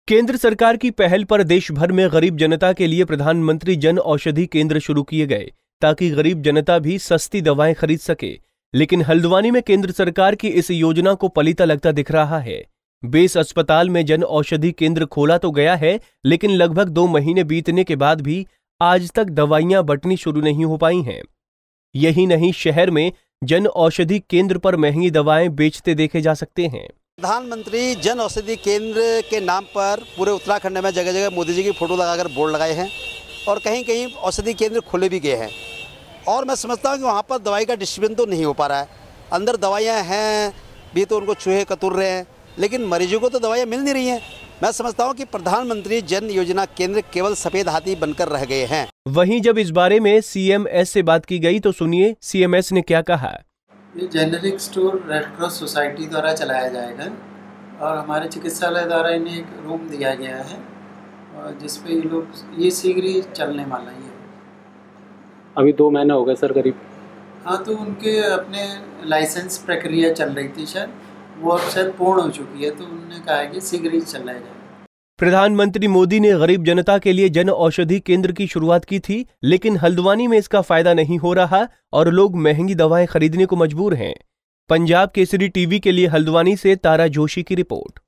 केंद्र सरकार की पहल पर देश भर में गरीब जनता के लिए प्रधानमंत्री जन औषधि केंद्र शुरू किए गए ताकि गरीब जनता भी सस्ती दवाएं खरीद सके। लेकिन हल्द्वानी में केंद्र सरकार की इस योजना को पलीता लगता दिख रहा है। बेस अस्पताल में जन औषधि केंद्र खोला तो गया है, लेकिन लगभग 2 महीने बीतने के बाद भी आज तक दवाइयां बंटनी शुरू नहीं हो पाई हैं। यही नहीं, शहर में जन औषधि केंद्र पर महंगी दवाएं बेचते देखे जा सकते हैं। प्रधानमंत्री जन औषधि केंद्र के नाम पर पूरे उत्तराखंड में जगह जगह मोदी जी की फोटो लगाकर बोर्ड लगाए हैं और कहीं कहीं औषधि केंद्र खोले भी गए हैं। और मैं समझता हूं कि वहां पर दवाई का डिस्ट्रीब्यूशन तो नहीं हो पा रहा है। अंदर दवाइयां हैं भी तो उनको चूहे कतुर रहे हैं, लेकिन मरीजों को तो दवाइयाँ मिल नहीं रही हैं। मैं समझता हूँ कि प्रधानमंत्री जन योजना केंद्र केवल सफ़ेद हाथी बनकर रह गए हैं। वहीं जब इस बारे में CMS से बात की गई तो सुनिए CMS ने क्या कहा। ये generic store red cross society द्वारा चलाया जाएगा और हमारे चिकित्सालय द्वारा इन्हें एक रूम दिया गया है और जिसपे ये लोग ये शीघ्र ही चलने वाला ही है। अभी 2 महीना हो गया सर करीब। हाँ, तो उनके अपने लाइसेंस प्रक्रिया चल रही थी, शायद वो अब शायद पूर्ण हो चुकी है, तो उन्होंने कहा है कि शीघ्र ही चलाया जाएगा। प्रधानमंत्री मोदी ने गरीब जनता के लिए जन औषधि केंद्र की शुरुआत की थी, लेकिन हल्द्वानी में इसका फायदा नहीं हो रहा और लोग महंगी दवाएं खरीदने को मजबूर हैं। पंजाब केसरी टीवी के लिए हल्द्वानी से तारा जोशी की रिपोर्ट।